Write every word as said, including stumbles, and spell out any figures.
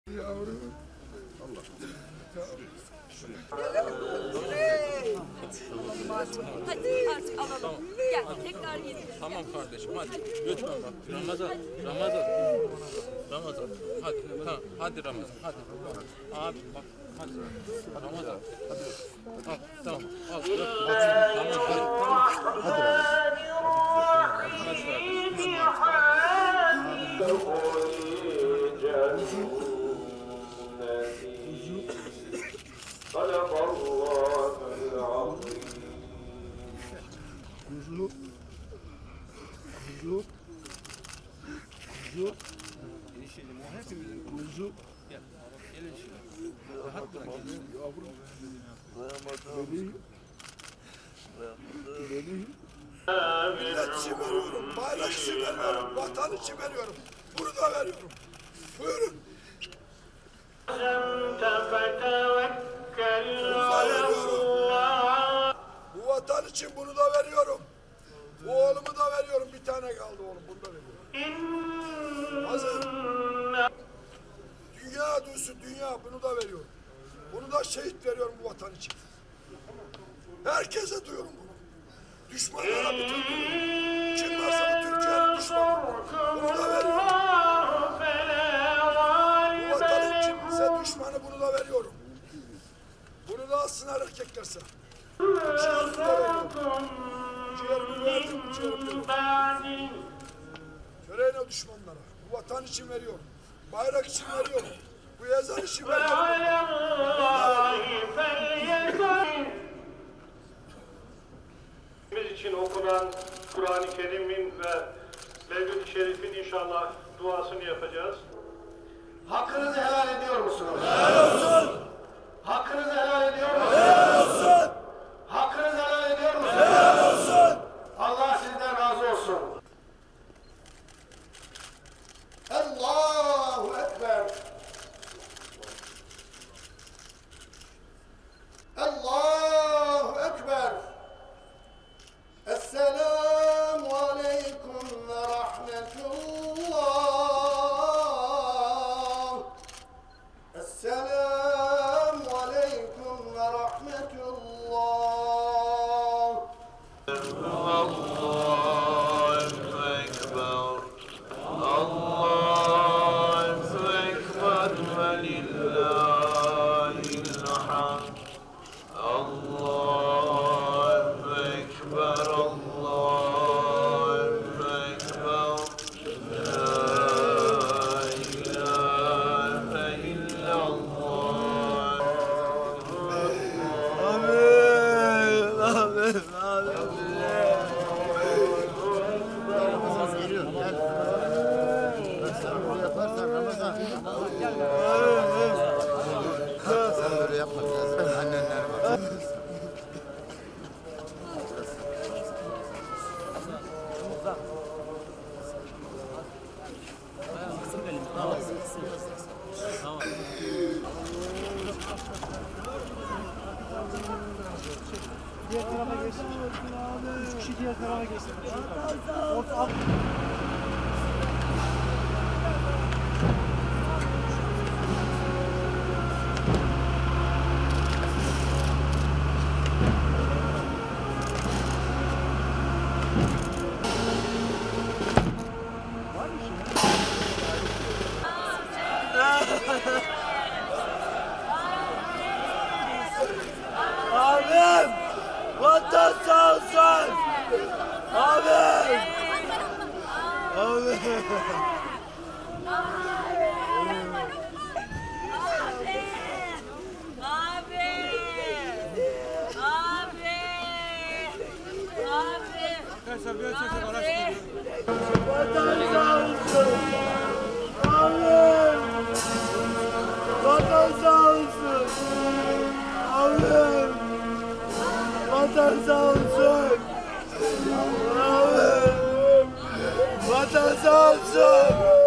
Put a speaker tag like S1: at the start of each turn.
S1: Yavrum. Allah.
S2: Hadi artık alalım. Gel tekrar yedik.
S3: Tamam kardeşim hadi. Lütfen bak. Ramazan. Ramazan. Ramazan. Hadi. Tamam. Hadi Ramazan. Hadi. Abi bak. Hadi. Ramazan. Hadi. Al. Tamam. Al. Tamam. Hadi. Tamam.
S1: Hadi Ramazan.
S3: Hadi kardeşim.
S1: Kuzu. Kuzu. Kuzu. Kuzu.
S3: Gelin şimdi. Rahat bırak.
S1: Yavrum. Beni. Beni. Millet için veriyorum, bayrak için veriyorum, vatan için veriyorum. Bunu da veriyorum. Buyurun. Bunu da veriyorum. Bu vatan için bunu da veriyorum. Bu oğlumu da veriyorum. Bir tane kaldı oğlum. Bunu da veriyorum. Hazır. Dünya duysun dünya. Bunu da veriyorum. Bunu da şehit veriyorum bu vatan için. Herkese duyuyorum bunu. Düşmanlara bütün duyuyorum. Kim varsa bu Türkiye'nin düşmanı. Bunu da veriyorum. Bu vatanın kimse düşmanı bunu da veriyorum. Bunu da alsınlar erkeklerse. Ciğerimi de veriyorum. Ciğerimi verdim, ciğerimi verdim. Söyleyin o düşmanlara. Bu vatan için veriyorum. Bayrak için veriyorum. Bu ezan için veriyorum.
S4: Biz için okunan Kur'an-ı Kerim'in ve Mevlid-i Şerif'in inşallah duasını yapacağız. Hakkınızı helal ediyor musunuz?
S1: Helal olsun.
S4: Hakkınızı helal ediyor musunuz?
S1: Helal olsun.
S4: Hakkınızı helal ediyor musunuz?
S1: Helal olsun.
S4: Allah sizden razı olsun. Allahu Ekber. Allahu Ekber. Esselamu aleyküm ve rahmetullah. Esselamu aleyküm ve rahmetullah.
S5: Sen böyle yapma biraz. Annenler var.
S6: Diğer tarafa geçsin. Üç kişi diğer tarafa geçsin. Orta
S1: Abim! Vatan sağ olsun! Abim! Abim!
S3: Arkadaşlar bir ölçekte araç geliyor.
S1: Vatan sağ olsun! Abim! Vatan sağ olsun! Abim! Vatan sağ olsun! Abim! Vatan sağ olsun!